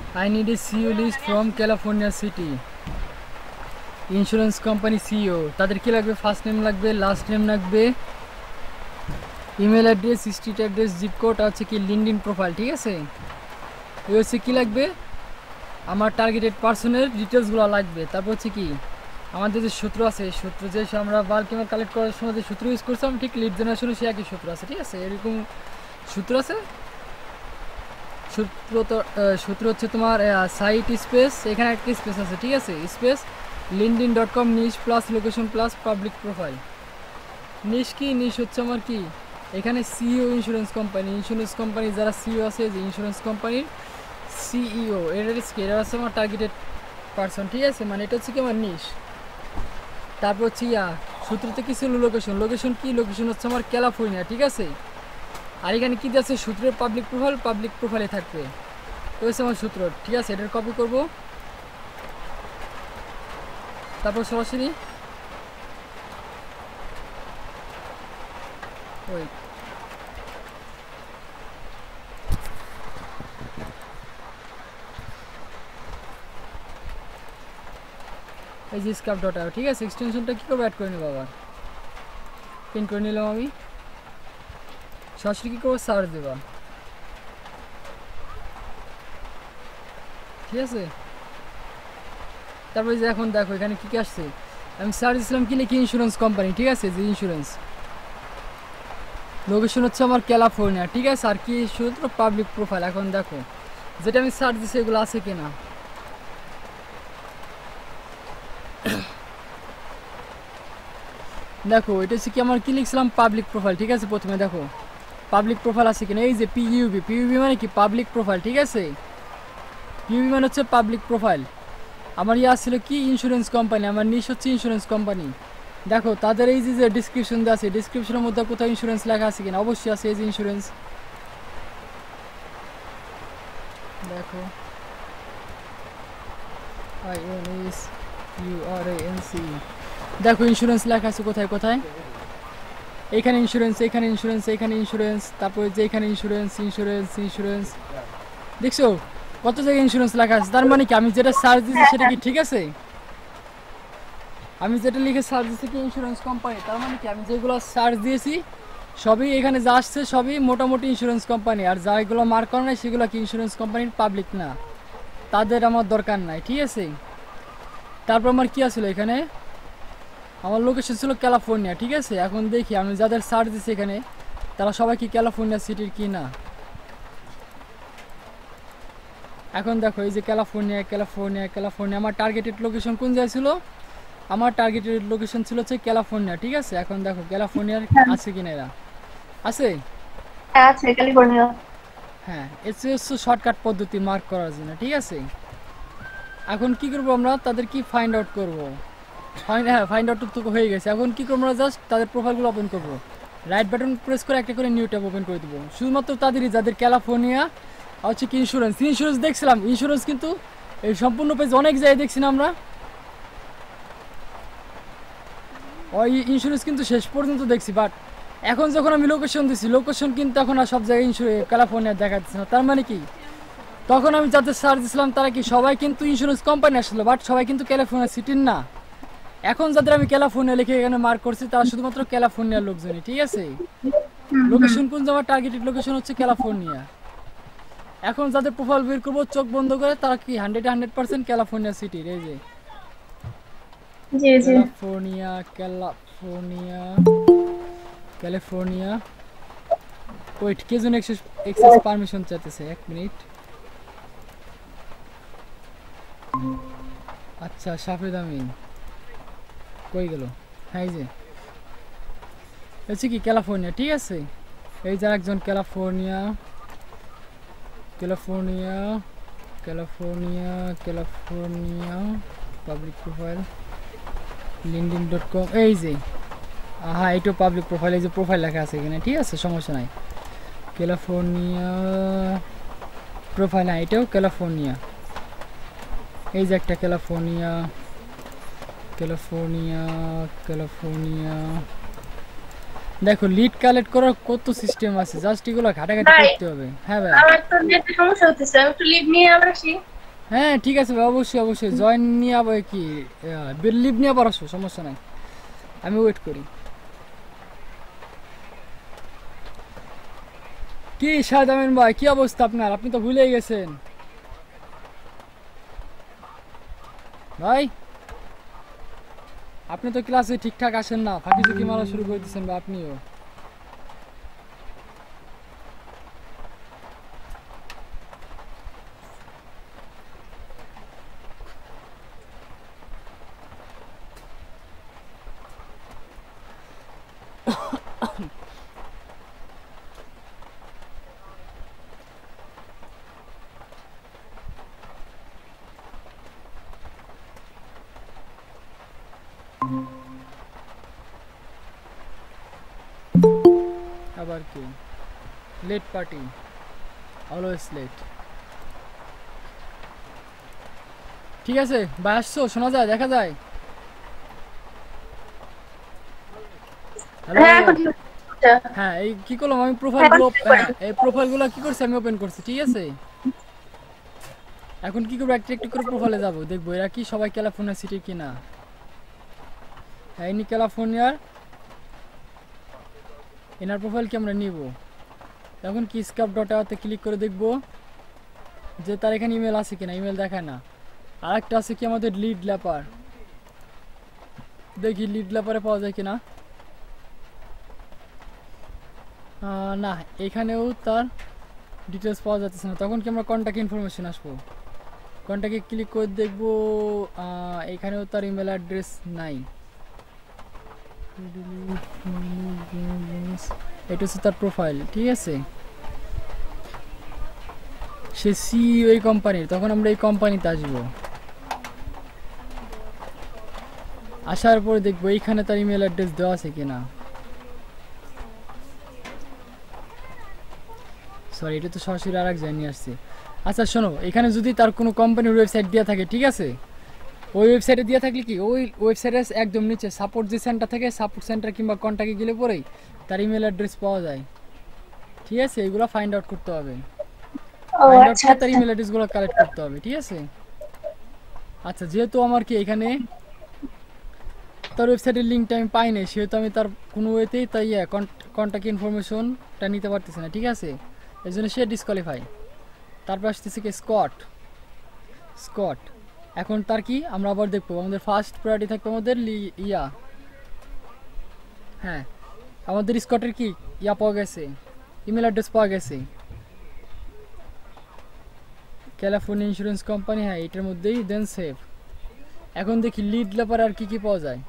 I need a CEO list from California City. Insurance company CEO, তাদের কি লাগবে? First name লাগবে, last name লাগবে, email address, street address, zip code, আছে কি লিঙ্কডইন প্রোফাইল। ঠিক আছে, এই হচ্ছে কী লাগবে, আমার টার্গেটেড পার্সনের ডিটেলসগুলো লাগবে। তারপর হচ্ছে কি আমাদের যে সূত্র আছে, সূত্র যে আমরা বাল্ক ইমেল কালেক্ট করার সময় যে সূত্র ইউজ করছিলাম, ঠিক লিড জেনারেশনে সে একই সূত্র আছে। ঠিক আছে, এরকম সূত্র আছে। সূত্র হচ্ছে তোমার সাইট স্পেস, এখানে একটা স্পেস আছে। ঠিক আছে, space linkedin.com niche plus location plus public profile. Niche কি? নিশ হচ্ছে আমার কি, এখানে সিইও ইন্স্যুরেন্স কোম্পানি যারা সিইও আছে, যে ইন্স্যুরেন্স কোম্পানির সিইও, এরা হচ্ছে আমার টার্গেটেড পার্সন। ঠিক আছে, মানে এটা হচ্ছে কি আমার নিশ। তারপর হচ্ছে সূত্রতে কি ছিল? লোকেশন কি? লোকেশন হচ্ছে আমার ক্যালিফোর্নিয়া। ঠিক আছে, আর এখানে কী আছে? সূত্রের পাবলিক প্রোফাইলে থাকবে। তো হচ্ছে আমার সূত্র। ঠিক আছে, এটার কপি করব, তারপর সরাসরি ওই এই যে স্কাপ ডট। ঠিক আছে, এক্সটেনশনটা কী করবো? অ্যাড করে নেবো, আবার পিন করে নিলাম আমি। সরাসরি কী করবো? সার্চ দেবা। ঠিক আছে, তারপরে যে এখন দেখো এখানে কী কী আসছে। আমি সার্চ দিয়েছিলাম কি লিখি? Insurance company. ঠিক আছে, যে ইন্স্যুরেন্স, লোকেশন হচ্ছে আমার ক্যালিফোর্নিয়া। ঠিক আছে, আর কি শুধু পাবলিক প্রোফাইল। এখন দেখো যেটা আমি সার্চ দিচ্ছি এগুলো আছে কিনা। দেখো এটা হচ্ছে কি আমার কি লিখছিলাম? Public profile. ঠিক আছে, প্রথমে দেখো পাবলিক প্রোফাইল আছে কিনা। এই যে পিইউবি মানে কি? Public profile. ঠিক আছে, পিইউবি মানে হচ্ছে পাবলিক প্রোফাইল। আমার আসছিল কি? Insurance company. আমার নিশ হচ্ছে ইন্স্যুরেন্স কোম্পানি। দেখো তাদের এই যে ডিসক্রিপশন দেওয়া আছে, ডিসক্রিপশনের মধ্যে কোথাও ইন্স্যুরেন্স লেখা আছে কিনা? অবশ্যই আছে, এই যে ইন্স্যুরেন্স। দেখো INSURANC, দেখো ইন্স্যুরেন্স লেখা আছে কোথায় কোথায়। এখানে ইন্স্যুরেন্স, এখানে ইন্স্যুরেন্স, এখানে ইন্স্যুরেন্স, তারপরে যে এখানে ইন্স্যুরেন্স। দেখছো কত জায়গায় ইন্স্যুরেন্স লেখা আছে। তার মানে কি আমি যেটা সার্চ দিয়েছি সেটা কি ঠিক আছে? আমি যেটা লিখে সার্চ দিয়েছি কি ইন্স্যুরেন্স কোম্পানি, তার মানে কি আমি যেগুলো সার্চ দিয়েছি সবই এখানে যা আসছে সবই মোটামুটি ইন্স্যুরেন্স কোম্পানি। আর যাগুলো মার্ক করা নাই সেগুলো কি ইন্স্যুরেন্স কোম্পানির পাবলিক না, তাদের আমার দরকার নাই। ঠিক আছে, তারপর আমার কি আসলো এখানে? আমার লোকেশন ছিল ক্যালিফোর্নিয়া। ঠিক আছে, এখন দেখি আমি যাদের সার্চ দিচ্ছি এখানে তারা সবাই কি ক্যালিফোর্নিয়া সিটির কি না। এখন দেখো এই যে ক্যালিফোর্নিয়া, আমার টার্গেটেড লোকেশন কোন জায়গায় ছিল? আমার টার্গেটেড লোকেশন ছিল হচ্ছে ক্যালিফোর্নিয়া। ঠিক আছে, এখন দেখো ক্যালিফোর্নিয়ার আছে কিনা, এরা আছে। আছে ক্যালিফোর্নিয়া। হ্যাঁ, এটা হচ্ছে শর্টকাট পদ্ধতি মার্ক করার জন্য। ঠিক আছে, এখন কি করবো আমরা? তাদের কি ফাইন্ড আউট করবো? ফাইন্ড আউট তো হয়ে গেছে। এখন কি করবো আমরা? জাস্ট তাদের প্রোফাইলগুলো ওপেন করবো, রাইট বাটন প্রেস করে একটা করে নিউ ট্যাব ওপেন করে দেবো। শুধুমাত্র তাদেরই যাদের ক্যালিফোর্নিয়া হচ্ছে কি ইন্স্যুরেন্স দেখছিলাম। ইন্স্যুরেন্স কিন্তু এই সম্পূর্ণ পেজ অনেক জায়গায় দেখছি না আমরা। ওই ইন্স্যুরেন্স কিন্তু শেষ পর্যন্ত দেখছি, বাট এখন যখন আমি লোকেশন দিচ্ছি, লোকেশন কিন্তু এখন আর সব জায়গায় ক্যালিফোর্নিয়া দেখা যাচ্ছে না। তার মানে কি তখন আমি যাদের সার্চ দিয়েছিলাম তারা কি সবাই কিন্তু ইন্স্যুরেন্স কোম্পানি আসলো, বাট সবাই কিন্তু ক্যালিফোর্নিয়া সিটির না। এখন যাদের আমি ক্যালিফোর্নিয়া লিখে এখানে মার্ক করছি তারা শুধুমাত্র ক্যালিফোর্নিয়ার লোকজনই। ঠিক আছে, লোকেশন কোন আমার টার্গেটেড লোকেশন হচ্ছে ক্যালিফোর্নিয়া। এখন যাদের প্রোফাইল বের করবো চোখ বন্ধ করে তারা কি 100% ক্যালিফোর্নিয়া সিটির। এই যে জি জি ক্যালিফোর্নিয়া। ওয়েট, কে জন এক্সেস পারমিশন চাইতেছে? 1 মিনিট। আচ্ছা, সাফেদ আমিন কই গেল? হ্যাঁ, এই যে হচ্ছে কি ক্যালিফোর্নিয়া। ঠিক আছে, এই যে একজন ক্যালিফোর্নিয়া পাবলিক প্রোফাইল linkedin.com। এই যে হ্যাঁ, এইটা পাবলিক প্রোফাইল, এই যে প্রোফাইল লেখা আছে এখানে। ঠিক আছে, সমস্যা নাই। ক্যালিফোর্নিয়া প্রোফাইল, হ্যাঁ এটাও ক্যালিফোর্নিয়া। এই যে একটা ক্যালিফোর্নিয়া। দেখো লিড কালেক্ট করার কত সিস্টেম আছে, জাস্ট এগুলো ঘাটাঘাটি করতে হবে। হ্যাঁ ভাই, আমার তো নেটে সমস্যা হচ্ছে, আমি একটু লিভ নিয়ে আবার আসি। হ্যাঁ ঠিক আছে ভাই, অবশ্যই অবশ্যই জয়েন নিয়ে আবার কি লিভ নিয়ে আবার আসো, সমস্যা নাই, আমি ওয়েট করি। কি শাহেদ আমিন ভাই, কি অবস্থা আপনার? আপনি তো ভুলেই গেছেন ভাই, আপনি তো ক্লাসে ঠিকঠাক আসেন না, ফাঁকি ঝুঁকি মারা শুরু করে দিচ্ছেন বা আপনিও। আবার কি লেট পার্টি, অলওয়েজ লেট। ঠিক আছে ভাই, আসছো, শোনা যায়, দেখা যায়। হ্যালো। হ্যাঁ এখন ঠিক আছে। হ্যাঁ এই কি করলাম আমি, হ্যাঁ, এখন প্রোফাইলগুলো, ঠিক হ্যাঁ আছে। এই প্রোফাইলগুলো কি করছি আমি ওপেন করছি, ঠিক আছে। এখন কি করবো, একটা একটু করে প্রোফাইলে যাবো, দেখবো এরা কি সবাই ক্যালিফোর্নিয়া সিটি কিনা। হ্যাঁ ইনি ক্যালিফোর্নিয়ার, এনার প্রোফাইল কি আমরা নিব। এখন কি স্কাপ ডট আওতে ক্লিক করে দেখবো যে তার এখানে ইমেল আছে কিনা, ইমেল দেখায় না। আর একটা আছে কি আমাদের লিড ল্যাপার, দেখি লিড ল্যাপারে পাওয়া যায় কিনা। না এখানেও তার ডিটেলস পাওয়া যাচ্ছে না। তখন কি আমরা কন্ট্যাক্ট ইনফরমেশন আসবো, কন্ট্যাক্টে ক্লিক করে দেখবো, এখানেও তার ইমেল অ্যাড্রেস নাই। এটা হচ্ছে তার প্রোফাইল, ঠিক আছে। সে সিইও এই কোম্পানির, তখন আমরা এই কোম্পানিতে আসবো। আসার পরে দেখবো এইখানে তার ইমেল অ্যাড্রেস দেওয়া আছে কিনা। সরি এটা তো সরাসরি আর এক জানিয়ে আসছে। আচ্ছা শোনো, এখানে যদি তার কোনো কোম্পানির ওয়েবসাইট দেওয়া থাকে, ঠিক আছে, ওই ওয়েবসাইটে দেওয়া থাকলে কি ওই ওয়েবসাইটের একদম নিচে সাপোর্ট যে সেন্টার থাকে, সাপোর্ট সেন্টার কিংবা কন্ট্যাক্টে গেলে পরেই তার ইমেল অ্যাড্রেস পাওয়া যায়, ঠিক আছে। এগুলো ফাইন্ড আউট করতে হবে, ও ফাইন্ড আউট আচ্ছা করে তার আচ্ছা। ইমেল অ্যাড্রেসগুলো কালেক্ট করতে হবে, ঠিক আছে। আচ্ছা যেহেতু আমার কি এখানে তার ওয়েবসাইটের লিঙ্কটা আমি পাই নাই, সেহেতু আমি তার কোনো ওয়েতেই তাই কন্ট্যাক্ট ইনফরমেশনটা নিতে পারতেছি না, ঠিক আছে। এই জন্য সে ডিসকোয়ালিফাই। তারপর আসতেছে কি স্কট, স্কট। এখন তার কি আমরা আবার দেখবো, আমাদের ফার্স্ট প্রায়োরিটি থাকবে আমাদের হ্যাঁ আমাদের স্কটের কি পাওয়া গেছে, ইমেল অ্যাড্রেস পাওয়া গেছে, ক্যালিফোর্নিয়া ইন্স্যুরেন্স কোম্পানি, হ্যাঁ এটার মধ্যেই, দেন সেভ। এখন দেখি লিড লেপার আর কি কি পাওয়া যায়।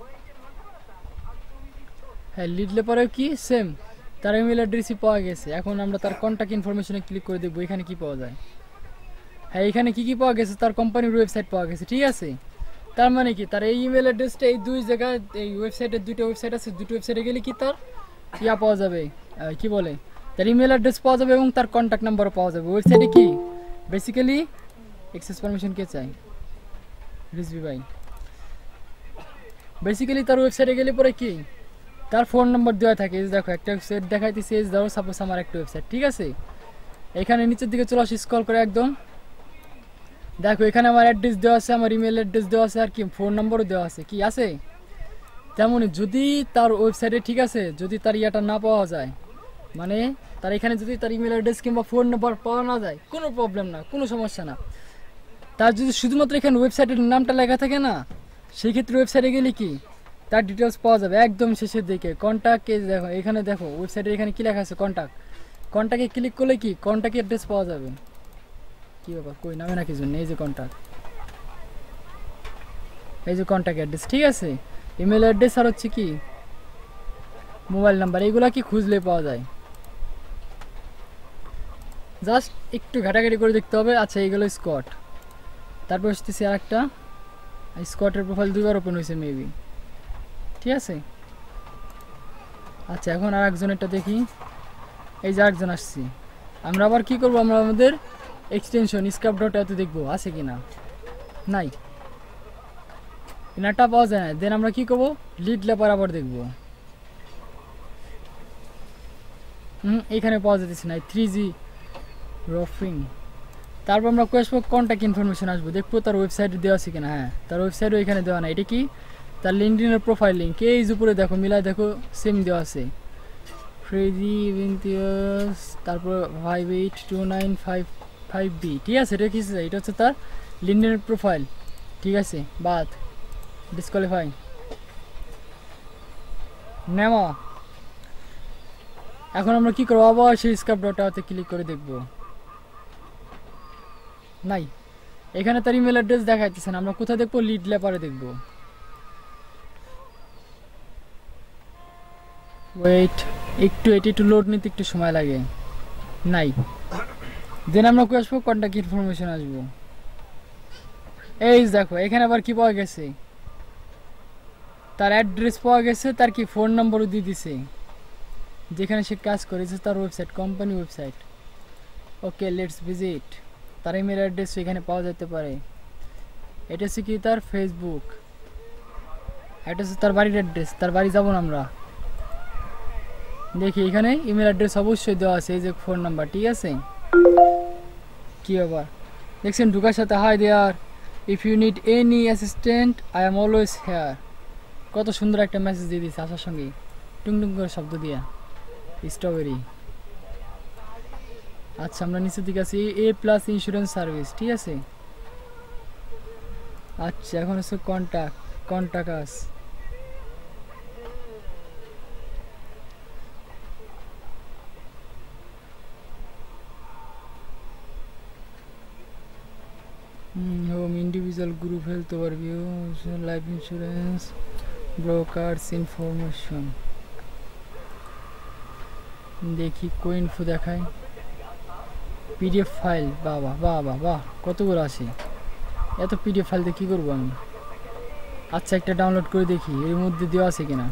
হ্যাঁ লিড লেপারেও কি সেম, তার ইমেল অ্যাড্রেসই পাওয়া গেছে। এখন আমরা তার কন্ট্যাক্ট ইনফরমেশনে ক্লিক করে দেখবো এখানে কি পাওয়া যায়। হ্যাঁ এখানে কি কি পাওয়া গেছে, তার কোম্পানির ওয়েবসাইট পাওয়া গেছে, ঠিক আছে। তার মানে কি তার এই ইমেল অ্যাড্রেসটা এই দুই জায়গায়, এই ওয়েবসাইটের দুটো ওয়েবসাইট আছে, দুটো ওয়েবসাইটে গেলে কি তার পাওয়া যাবে, কি বলে, তার ইমেল অ্যাড্রেস পাওয়া যাবে এবং তার কন্ট্যাক্ট নাম্বারও পাওয়া যাবে। ওয়েবসাইটে কি বেসিক্যালি এক্সেস পারমিশন কে চাই, রিজভি ভাই। বেসিক্যালি তার ওয়েবসাইটে গেলে পরে কি তার ফোন নাম্বার দেওয়া থাকে, দেখো একটা ওয়েবসাইট দেখাইতেছে, ধরো সাপোজ আমার একটা ওয়েবসাইট, ঠিক আছে। এখানে নিচের দিকে চলে আসি, স্ক্রল করে একদম দেখো এখানে আমার অ্যাড্রেস দেওয়া আছে, আমার ইমেল অ্যাড্রেস দেওয়া আছে, আর কি ফোন নম্বরও দেওয়া আছে, কি আছে। তেমনই যদি তার ওয়েবসাইটে, ঠিক আছে, যদি তার ইয়াটা না পাওয়া যায়, মানে তার এখানে যদি তার ইমেল অ্যাড্রেস কিংবা ফোন নাম্বার পাওয়া না যায়, কোনো প্রবলেম না, কোনো সমস্যা না। তার যদি শুধুমাত্র এখানে ওয়েবসাইটের নামটা লেখা থাকে না, সেই ক্ষেত্রে ওয়েবসাইটে গেলে কি তার ডিটেলস পাওয়া যাবে একদম শেষের দিকে। কন্ট্যাক্ট, দেখো এখানে দেখো ওয়েবসাইটের এখানে কি লেখা আছে, কন্ট্যাক্ট। কন্ট্যাক্টে ক্লিক করলে কি কন্ট্যাক্ট অ্যাড্রেস পাওয়া যাবে। কি ব্যাপার, কই নামে না কি জন্য, এই যে কন্ট্যাক্ট, এই যে কন্ট্যাক্ট অ্যাড্রেস, ঠিক আছে। ইমেল অ্যাড্রেস আর হচ্ছে কি মোবাইল নাম্বার, এইগুলা কি খুঁজলে পাওয়া যায়। জাস্ট একটু ঘাটাঘাটি করে দেখতে হবে। আচ্ছা এইগুলো স্কট, তারপর আসতেছি আর একটা, স্কটের প্রোফাইল দুইবার ওপেন হয়েছে মেবি, ঠিক আছে। আচ্ছা এখন আর একজনেরটা দেখি, এই যে আরেকজন আসছি। আমরা আবার কি করব, আমরা আমাদের এক্সটেনশন স্ক্রাপ ডট এতে দেখবো আছে কিনা, নাই, ইনারটা পাওয়া যায় না। দেন আমরা কি করবো, লিড লেপার আবার দেখবো, এখানে পাওয়া যেতেছে না। 3G রফিং, তারপর আমরা আসবো কন্ট্যাক্ট ইনফরমেশন আসবো, দেখবো তার ওয়েবসাইট দেওয়া আছে কিনা। হ্যাঁ, তার ওয়েবসাইটও এখানে দেওয়া না। এটা কি তার লিঙ্কডইনের প্রোফাইল লিঙ্ক, এই যে উপরে দেখো মিলায় দেখো সেম দেওয়া আছে, ফ্রেজি ইভেন্টিয়াস, তারপর 582955B, ঠিক আছে। এটা কি, এটা হচ্ছে তার লিঙ্কডইনের প্রোফাইল, ঠিক আছে। বাদ, ডিসকোয়ালিফাই, নেওয়া। এখন আমরা কি করবো, আবার সেই স্ক্রাপ ডটাতে ক্লিক করে দেখবো। নাই, এখানে তার ইমেল অ্যাড্রেস দেখাইতেছে না। আমরা কোথায় দেখবো, লিড ল্যাপারে দেখবো। ওয়েট, একটু লোড নিতে একটু সময় লাগে। নাই, দেন আমরা কই আসবো, কন্ট্যাক্ট ইনফরমেশন আসবো। এই দেখো এখানে আবার কি পাওয়া গেছে, তার অ্যাড্রেস পাওয়া গেছে, তার কি ফোন নম্বরও দিয়ে দিছে, যেখানে সে কাজ করেছে, তার website, company website. Okay, let's visit. তার ইমেল অ্যাড্রেস এখানে পাওয়া যেতে পারে। এটা হচ্ছে কি তার ফেসবুক, এটা হচ্ছে তার বাড়ির অ্যাড্রেস। তার বাড়ি যাবো না আমরা, দেখি এখানে ইমেল অ্যাড্রেস অবশ্যই দেওয়া আছে, এই যে ফোন নাম্বার, ঠিক আছে। কি আবার দেখছেন, ঢুকার সাথে hi there, if you need any assistant I am always here. কত সুন্দর একটা মেসেজ দিয়ে দিচ্ছে আসার সঙ্গে, টুংটুং করে শব্দ দিয়া, স্ট্রবেরি। আচ্ছা, আমরা নিচের দিকে আছি, এ প্লাস ইন্স্যুরেন্স সার্ভিস, ঠিক আছে। আচ্ছা, এখন হচ্ছে contact us. Home, individual, group, health overview, life insurance, brokers information. দেখি কো ইনফো দেখায়, পিডিএফ ফাইল। বাবা বাবা বাহ, কতগুলো আছে, এত পিডিএফ ফাইল দিয়ে কী করবো আমি। আচ্ছা, একটা ডাউনলোড করে দেখি এর মধ্যে দেওয়া আছে কিনা।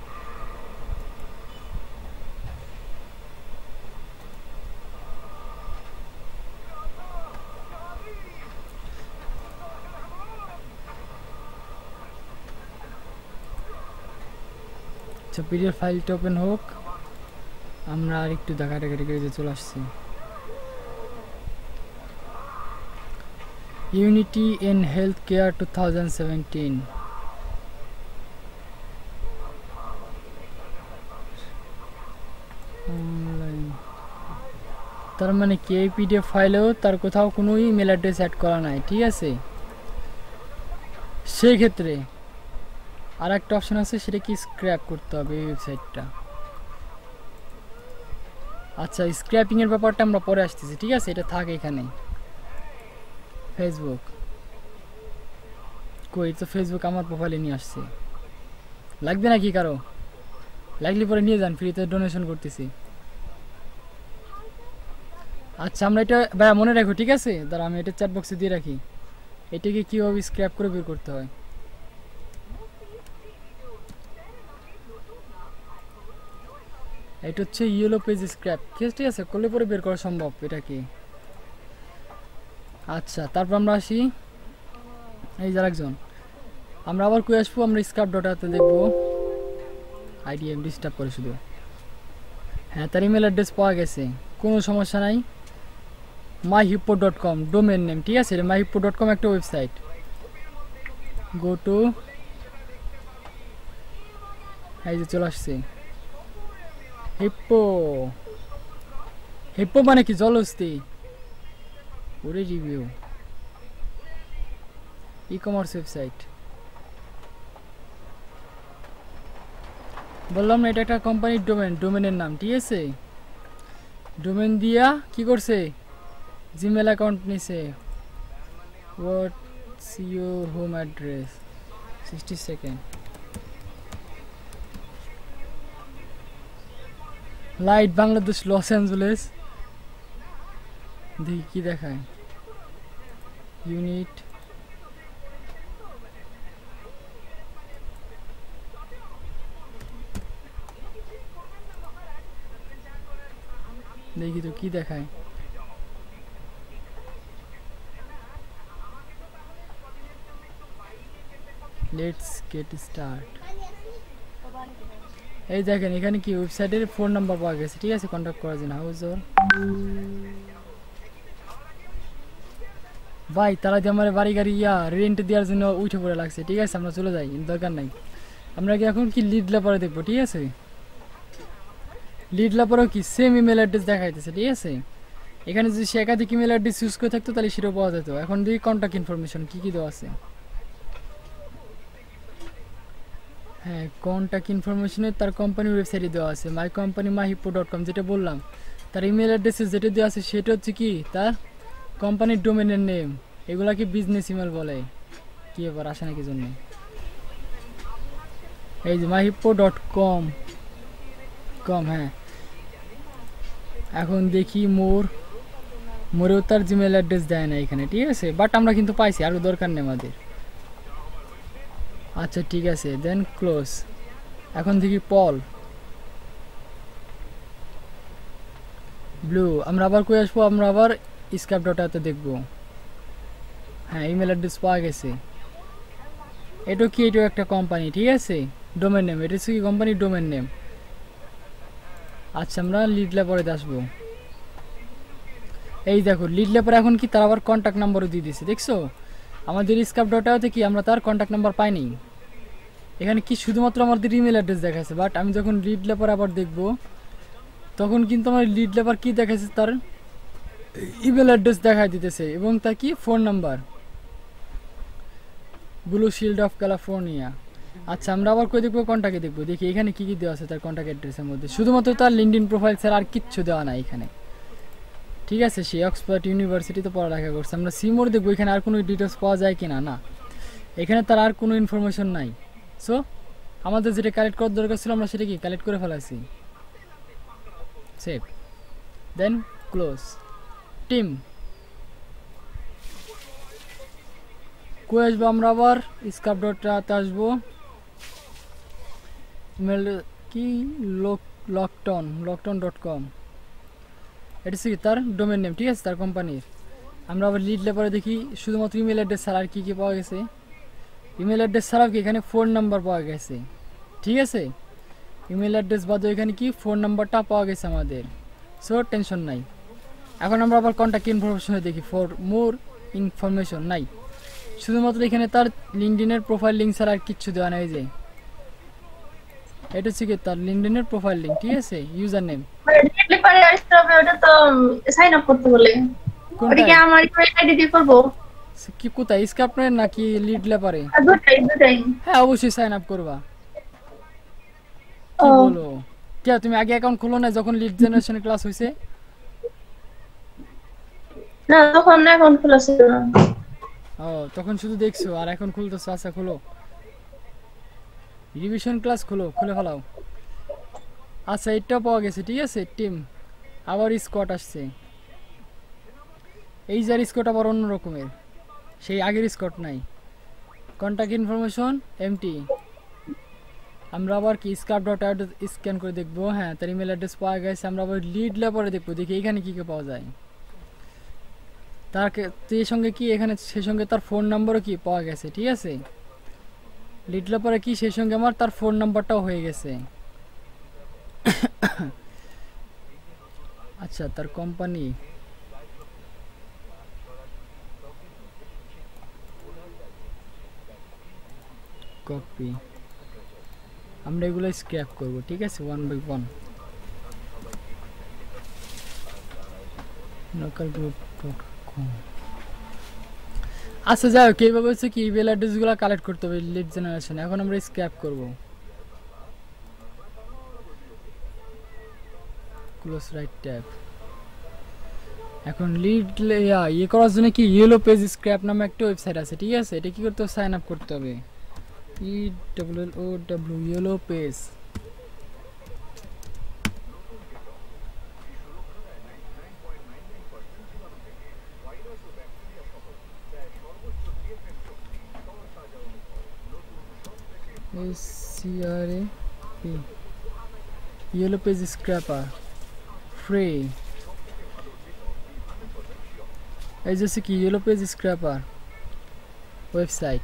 আচ্ছা, পিডিএফ ফাইলটা ওপেন হোক, আমরা আর একটু দেখাটাঘাটি করে চলে আসছি। Unity in health care 2017। তার মানে কি, এই পিডিএফ ফাইলেও তার কোথাও কোনো ইমেল অ্যাড্রেস অ্যাড করা নাই, ঠিক আছে। সেই ক্ষেত্রে আর একটা অপশন আছে, সেটা কি স্ক্র্যাপ করতে হবে এই ওয়েবসাইটটা। আচ্ছা, স্ক্র্যাপিং এর ব্যাপারটা আমরা পরে আসতেছি, ঠিক আছে। এটা থাকে এখানে। ফেসবুক কই, তো ফেসবুক আমার প্রোফাইলে নিয়ে আসছে, লাগবে নাকি কারো? লাগলে পরে নিয়ে যান, ফ্রিতে ডোনেশন করতেছি। আচ্ছা, আমরা এটা ভাইয়া মনে রাখো, ঠিক আছে। দাঁড়া, আমি এটা চ্যাট বক্সে দিয়ে রাখি, এটাকে কীভাবে স্ক্র্যাপ করে বের করতে হয়। এটা হচ্ছে ইয়েলো পেজ স্ক্র্যাপ, ঠিক আছে, করলে পরে বের করা সম্ভব এটাকে। আচ্ছা, তারপর আমরা আসি, এই যার একজন, আমরা আবার কই আসবো, আমরা স্ক্র্যাপ ডটাতে দেখবো। আইডিএম ডিস্টার্ব করে শুধু। হ্যাঁ, তার ইমেল অ্যাড্রেস পাওয়া গেছে, কোনো সমস্যা নাই। myhippo.com ডোমেন নেম, ঠিক আছে। myhippo.com একটা ওয়েবসাইট। গো টু, এই যে চলে আসছে হিপ্পো। হিপ্পো মানে কি, জলহস্তি। ওরে রিভিউ, ই কমার্স ওয়েবসাইট। বললাম না, এটা একটা কোম্পানির ডোমেনের নাম, ঠিক আছে। ডোমেন দিয়া কি করছে, জিমেল অ্যাকাউন্ট নিছে। What's your home address, 60 second. Light Bangladesh, Los Angeles. দেখি কি দেখায়, ইউনিট, দেখি তো কি দেখায়। Let's get start. এই দেখেন, এখানে কি ওয়েবসাইটের ফোন নাম্বার পাওয়া গেছে, ঠিক আছে, কন্ট্যাক্ট করার জন্য। হাউস ওর ভাই তারা দিয়ে আমার বাড়ি গাড়ি রেন্ট দেওয়ার জন্য উঠে পড়ে লাগছে। ঠিক আছে আমরা চলে যাই, দরকার নাই। আমরা কি এখন কি লিড ল্যাপারে দেখবো। ঠিক আছে লিড ল্যাপারেও কি সেম ইমেল অ্যাড্রেস দেখাইতেছে। ঠিক আছে এখানে যদি সে একাধিক ইমেল অ্যাড্রেস ইউজ করে থাকতো তাহলে সেটাও পাওয়া যেত। এখন দেখি কন্ট্যাক্ট ইনফরমেশন কী কী দেওয়া আছে। হ্যাঁ কন্ট্যাক্ট ইনফরমেশনে তার কোম্পানির ওয়েবসাইটে দেওয়া আছে mycompanymahipo.com, যেটা বললাম। তার ইমেল অ্যাড্রেসে যেটা দেওয়া আছে সেটা হচ্ছে কি তার কোম্পানির ডোমেনের নেম। এগুলা কি বিজনেস ইমেল বলে, কি ব্যাপার আসে নাকি জন্য। এই যে mahipo.com হ্যাঁ। এখন দেখি মোরেও তার জিমেল অ্যাড্রেস দেয় না এখানে। ঠিক আছে বাট আমরা কিন্তু পাইছি, আরও দরকার নেই আমাদের। আচ্ছা ঠিক আছে দেন ক্লোজ। এখন দেখি পল ব্লু। আমরা আবার কই আসবো, আমরা আবার স্ক্যাপ.তে দেখবো। হ্যাঁ ইমেল অ্যাড্রেস পাওয়া গেছে। এটাও কি, এটাও একটা কোম্পানি। ঠিক আছে ডোমেন নেম, এটা হচ্ছে কি কোম্পানির ডোমেন নেম। আচ্ছা আমরা লিড ল্যাপারে আসবো। এই দেখো লিড ল্যাপারে এখন কি তার আবার কন্ট্যাক্ট নাম্বারও দিয়ে দিয়েছে, দেখছো। আমাদের স্ক্যাপ.তে কি আমরা তার কন্ট্যাক্ট নাম্বার পাইনি। এখানে কি শুধুমাত্র আমাদের ইমেল অ্যাড্রেস দেখাচ্ছে। বাট আমি যখন লিড ল্যাপার আবার দেখবো তখন কিন্তু আমার লিড ল্যাপার কি দেখাচ্ছে, তার ইমেল অ্যাড্রেস দেখাই দিতেছে এবং তার কি phone number, blue shield of California. আচ্ছা আমরা আবার কই দেখবো, কন্ট্যাক্টে দেখবো। দেখি এখানে কি কি দেওয়া আছে তার কন্ট্যাক্ট অ্যাড্রেসের মধ্যে। শুধুমাত্র তার লিঙ্কডইন প্রোফাইল ছাড়া আর কিচ্ছু দেওয়া নাই এখানে। ঠিক আছে সে অক্সফোর্ড ইউনিভার্সিটিতে পড়ালেখা করছে। আমরা সিমোর দেখবো এখানে আর কোনো ডিটেলস পাওয়া যায় কিনা। না এখানে তার আর কোনো ইনফরমেশন নাই। সো আমাদের যেটা কালেক্ট করার দরকার ছিল আমরা সেটা কি কালেক্ট করে ফেলাইছি। সেভ দেন ক্লোজ। টিম কই আসবো, আমরা আবার স্ক্যাপ.তে আসবো। ইমেল কি লকটন.com, এটা হচ্ছে কি তার ডোমেন নেম। ঠিক আছে তার কোম্পানির। আমরা আবার লিড ল্যাপারে দেখি শুধুমাত্র ইমেল অ্যাড্রেস ছাড়া আর কী কী পাওয়া গেছে। ইমেল অ্যাড্রেস ছাড়াও কি এখানে ফোন নাম্বার পাওয়া গেছে। ঠিক আছে ইমেল অ্যাড্রেস বাদে এখানে কি ফোন নাম্বারটা পাওয়া গেছে আমাদের। সো টেনশন নাই। এখন আমরা আবার কন্ট্যাক্ট ইনফরমেশনে দেখি, ফর মোর ইনফরমেশন নাই। শুধুমাত্র এখানে তার লিঙ্কডিনের প্রোফাইল লিঙ্ক ছাড়া আর কিচ্ছু দেওয়া নাই। যে এটা হচ্ছে কি তার লিঙ্কডিনের প্রোফাইল লিঙ্ক। ঠিক আছে ইউজার নেম। ডেলিভারি আসতে হবে, ওটা তো সাইন আপ করতে বলে। ওটা কি আমার ইমেল আইডি দিয়ে করব? কি কোথায় স্ক্যাপে নাকি লিড ল্যাপারে? দুটাই। হ্যাঁ অবশ্যই সাইন আপ করবা। কি বলো কে তুমি আগে অ্যাকাউন্ট খুলো না যখন লিড জেনারেশনের ক্লাস হইছে? না তখন অ্যাকাউন্ট খোলা ছিল না। ও তখন শুধু দেখছো আর এখন খুলতেছো। আচ্ছা খুলো রিভিশন ক্লাস খুলে ফেলাও। আচ্ছা এটাও পাওয়া গেছে। ঠিক আছে টিম আবার স্কোয়াড আসছে। এই যার স্কোয়াড আবার অন্য রকমের, সেই আগের স্কোয়াড নাই। Contact information empty. আমরা আবার কি স্ক্যাপ.তে স্ক্যান করে দেখবো। হ্যাঁ তার ইমেল অ্যাড্রেস পাওয়া গেছে। আমরা আবার লিড ল্যাপারে দেখবো, দেখি এখানে কী কী পাওয়া যায়। তাকে সেই সঙ্গে কি এখানে সেই সঙ্গে তার ফোন নাম্বারও কি পাওয়া গেছে। ঠিক আছে লিড ল্যাপারে কি সেই সঙ্গে আমার তার ফোন নাম্বারটাও হয়ে গেছে। আচ্ছা তার কোম্পানি কপি, আমরা এগুলো স্ক্র্যাপ করব। ঠিক আছে 1 by 1 localgroup.com। আচ্ছা যাই হোক এইভাবে হচ্ছে কি ইমেল অ্যাড্রেসগুলো কালেক্ট করতে হবে লিড জেনারেশন। এখন আমরা স্ক্র্যাপ করব। Close right tab. এখন লিড ইয়ে করার জন্য কি ইয়েলো পেজ স্ক্র্যাপ নামে একটা ওয়েবসাইট আছে। ঠিক আছে এটা কি করতে হবে, সাইন আপ করতে হবে। ELLOW yellow page. SCRAP yellow page scraper free. এই যে কি ইয়েলো পেজ স্ক্র্যাপার ওয়েবসাইট।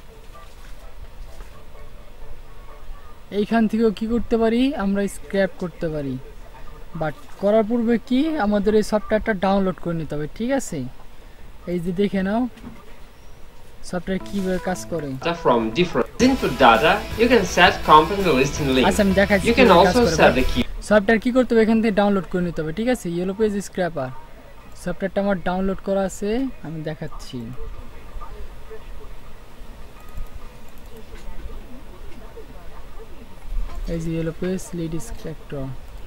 এইখান থেকেও কি করতে পারি আমরা স্ক্র্যাপ করতে পারি। বাট করার পূর্বে কি আমাদের এই সফটওয়্যারটা ডাউনলোড করে নিতে হবে। ঠিক আছে এই যে দেখে নাও সফটওয়্যার কিভাবে কাজ করে from different input data. You can set company listing link. আচ্ছা আমি দেখাচ্ছি You can also set the key. Software কি করতে হবে এখান থেকে ডাউনলোড করে নিতে হবে ঠিক আছে ইয়েলো পেজ স্ক্র্যাপার সফটওয়্যারটা আমার ডাউনলোড করা আছে আমি দেখাচ্ছি এই যে ইয়েলো পেজ লিড স্ক্র্যাপার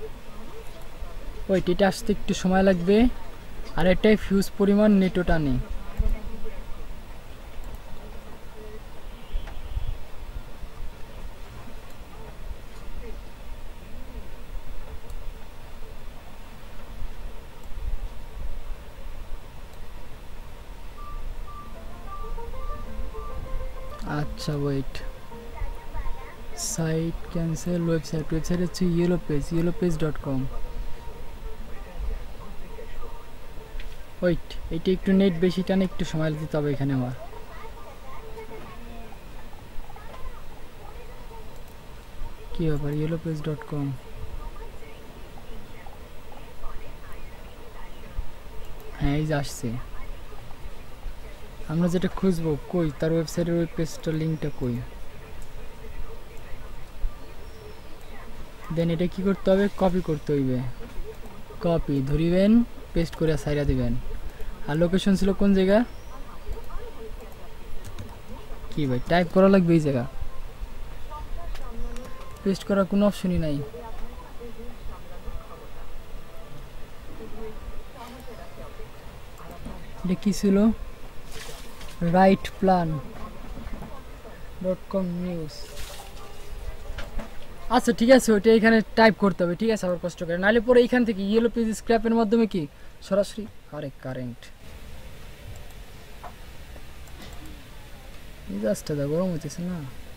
ওইটা এটা আসতে একটু সময় লাগবে আর এটাই ফিউজ পরিমাণ নেটও টানে আচ্ছা ওয়েট সাইট ক্যান্সেল ওয়েবসাইট হচ্ছে yellowpage.com ওয়েট এটা একটু নেট বেশি টানে একটু সময় দিতে হবে এখানে আমার কি ব্যাপার yellowpage.com হ্যাঁ এই যে আসছে আমরা যেটা খুঁজবো কই তার ওয়েবসাইটের ওই পেজটার লিংকটা কই দেন এটা কি করতে হবে কপি করতে হইবে কপি ধরিবেন পেস্ট করে সাইরা দিবেন আর লোকেশন ছিল কোন জায়গা কি ভাই টাইপ করা লাগবে এই জায়গা পেস্ট করার কোনো অপশনই নাই এটা কি ছিল rightplan.com নিউজ আচ্ছা ঠিক আছে ওইটা এখানে টাইপ করতে হবে ঠিক আছে আবার কষ্ট করে নালে পরে এখান থেকে ইয়েলো পেজ স্ক্র্যাপের মাধ্যমে কি সরাসরি আরে কারেন্ট মেজাজটা গরম হইতেছে না